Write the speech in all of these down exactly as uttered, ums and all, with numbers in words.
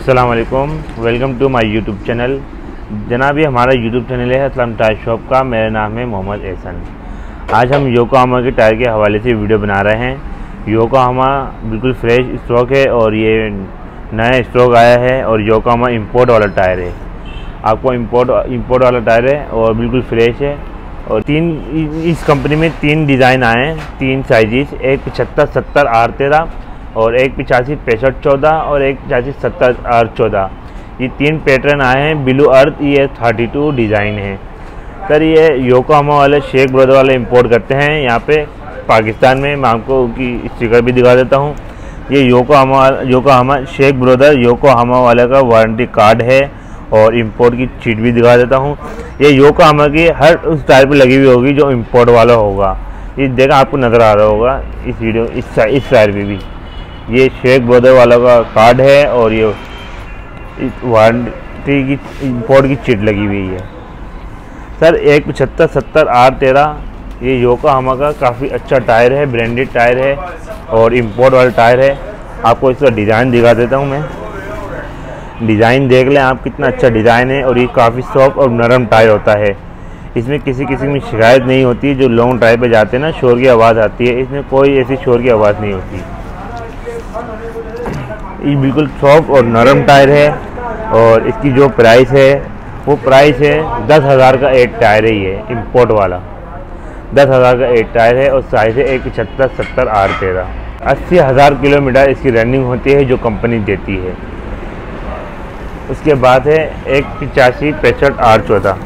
अस्सलाम वालेकुम, welcome to my YouTube channel. जनाब, ये हमारा यूट्यूब चैनल है असलम टायर शॉप का। मेरा नाम है मोहम्मद एहसन। आज हम योकोहामा के टायर के हवाले से वीडियो बना रहे हैं। योकोहामा बिल्कुल फ्रेश स्टॉक है और ये नया स्टॉक आया है और योकोहामा इंपोर्ट वाला टायर है। आपको इंपोर्ट इंपोर्ट वाला टायर है और बिल्कुल फ्रेश है। और तीन इस कंपनी में तीन डिज़ाइन आए हैं, तीन साइजेस, एक पचहत्तर सत्तर आर तेरह और एक पिचासी पैंसठ चौदह और एक पिचासी सत्तर आर चौदह। ये तीन पैटर्न आए हैं। ब्लू अर्थ ये थर्टी टू डिज़ाइन है। सर, ये योकोहामा वाले शेख ब्रदर वाले इंपोर्ट करते हैं यहाँ पे पाकिस्तान में। मैं आपको उनकी स्टिकर भी दिखा देता हूँ। ये Yokohama Yokohama Sheikh brother Yokohama वाले का वारंटी कार्ड है और इंपोर्ट की चीट भी दिखा देता हूँ। ये योकोहामा की हर उस टायर पे लगी हुई होगी जो इंपोर्ट वाला होगा। ये देखा आपको नज़र आ रहा होगा इस वीडियो इस इस टायर पे भी ये शेख ब्रदर वाला का कार्ड है और ये वारंटी की इंपोर्ट की चिट लगी हुई है। सर, एक पचहत्तर सत्तर आर तेरह ये योकोहामा का काफ़ी अच्छा टायर है, ब्रांडेड टायर है और इंपोर्ट वाला टायर है। आपको इसका डिज़ाइन दिखा देता हूँ मैं। डिज़ाइन देख लें आप, कितना अच्छा डिज़ाइन है और ये काफ़ी सॉफ्ट और नरम टायर होता है। इसमें किसी किसी में शिकायत नहीं होती। जो लॉन्ग ड्राइव पे जाते हैं ना, शोर की आवाज़ आती है, इसमें कोई ऐसी शोर की आवाज़ नहीं होती। ये बिल्कुल सॉफ्ट और नरम टायर है और इसकी जो प्राइस है वो प्राइस है दस हज़ार का एक टायर है। ये इंपोर्ट वाला दस हज़ार का एक टायर है और साइज़ है एक पचहत्तर सत्तर आर तेरह। अस्सी हज़ार किलोमीटर इसकी रनिंग होती है जो कंपनी देती है। उसके बाद है एक पिचासी पैंसठ आर चौदह।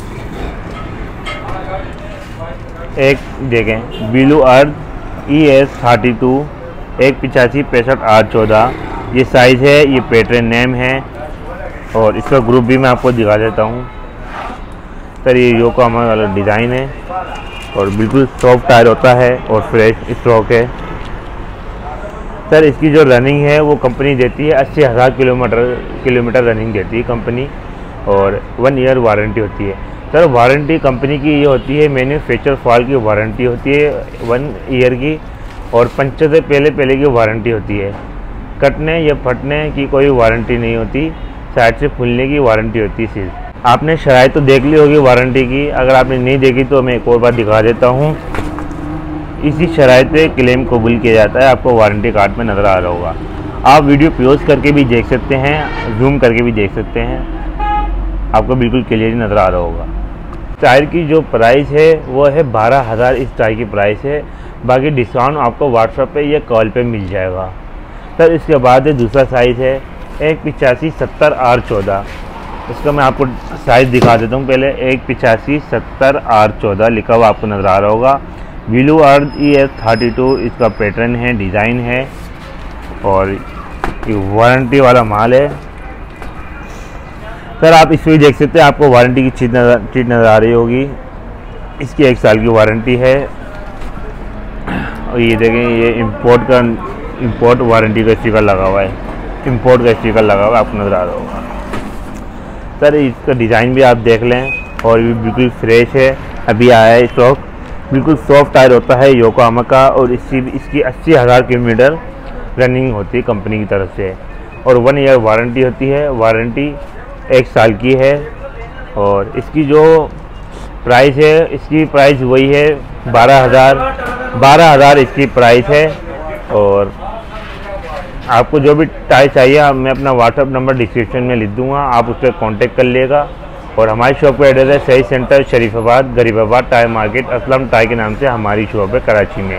एक देखें blue earth E S thirty two एक पिचासी पैंसठ आर चौदह। ये साइज़ है, ये पैटर्न नेम है और इसका ग्रुप भी मैं आपको दिखा देता हूँ। सर, ये योकोहामा वाला डिज़ाइन है और बिल्कुल सॉफ्ट टायर होता है और फ्रेश स्टॉक है। सर, इसकी जो रनिंग है वो कंपनी देती है अस्सी हज़ार किलोमीटर किलोमीटर रनिंग देती है कंपनी और वन ईयर वारंटी होती है। सर, वारंटी कंपनी की ये होती है, मैन्युफैक्चर फॉल्ट की वारंटी होती है वन ईयर की और पंचर से पहले पहले की वारंटी होती है। कटने या फटने की कोई वारंटी नहीं होती, साइड से फूलने की वारंटी होती है सिर्फ। आपने शराइत तो देख ली होगी वारंटी की, अगर आपने नहीं देखी तो मैं एक और बार दिखा देता हूँ। इसी शराइत पे क्लेम कबूल किया जाता है, आपको वारंटी कार्ड में नज़र आ रहा होगा। आप वीडियो पॉज करके भी देख सकते हैं, जूम करके भी देख सकते हैं, आपको बिल्कुल क्लियर नज़र आ रहा होगा। टायर की जो प्राइस है वो है बारह हज़ार इस टायर की प्राइस है। बाकी डिस्काउंट आपको व्हाट्सएप पे या कॉल पे मिल जाएगा। सर, इसके बाद दूसरा साइज़ है एक पिचासी सत्तर आर चौदह। इसका मैं आपको साइज़ दिखा देता हूँ। पहले एक पिचासी सत्तर आर चौदह लिखा हुआ आपको नज़र आ रहा होगा। Blue earth E S thirty two इसका पैटर्न है, डिज़ाइन है और ये वारंटी वाला माल है। सर, आप इसमें देख सकते हैं, आपको वारंटी की चीज नज़र चीज नज़र आ रही होगी। इसकी एक साल की वारंटी है और ये देखें, ये इंपोर्ट का इंपोर्ट वारंटी का स्टिकर लगा हुआ है, इंपोर्ट का स्टिकर लगा हुआ है, आपको नज़र आ रहा होगा। सर, इसका डिज़ाइन भी आप देख लें और ये बिल्कुल फ्रेश है, अभी आया है स्टॉक। बिल्कुल सॉफ्ट टायर होता है योकोहामा का और इसी इसकी अस्सी हज़ार किलोमीटर रनिंग होती है कंपनी की तरफ से और वन ईयर वारंटी होती है। वारंटी एक साल की है और इसकी जो प्राइस है, इसकी प्राइस वही है बारह हज़ार बारह हज़ार इसकी प्राइस है। और आपको जो भी टायर चाहिए मैं अपना व्हाट्सअप नंबर डिस्क्रिप्शन में लिख दूंगा, आप उस पर कॉन्टेक्ट कर लिएगा। और हमारी शॉप का एड्रेस है सही centre Sharifabad Gharibabad tyre market, Aslam tyre के नाम से हमारी शॉप है कराची में।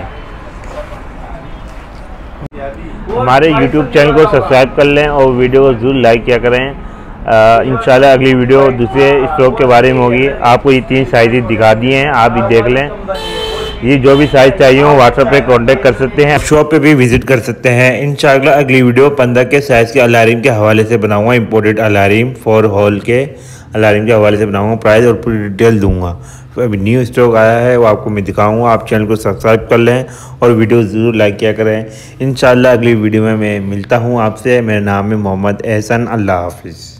हमारे यूट्यूब चैनल को सब्सक्राइब कर लें और वीडियो को ज़रूर लाइक किया करें। इंशाल्लाह अगली वीडियो दूसरे स्टॉक के बारे में होगी। आपको ये तीन साइज़ दिखा दिए हैं, आप ये देख लें। ये जो भी साइज़ चाहिए हो व्हाट्सएप पे कांटेक्ट कर सकते हैं, शॉप पे भी विजिट कर सकते हैं। इंशाल्लाह अगली वीडियो पंद्रह के साइज़ के अलार्म के हवाले से बनाऊंगा, इंपोर्टेड अलार्म फोर हॉल के अलार्म के हवाले से बनाऊंगा, प्राइस और पूरी डिटेल दूंगा। तो अभी न्यू स्टॉक आया है वो आपको मैं दिखाऊंगा। आप चैनल को सब्सक्राइब कर लें और वीडियो ज़रूर लाइक किया करें। इंशाल्लाह अगली वीडियो में मैं मिलता हूँ आपसे। मेरा नाम है मोहम्मद एहसन। अल्लाह हाफिज़।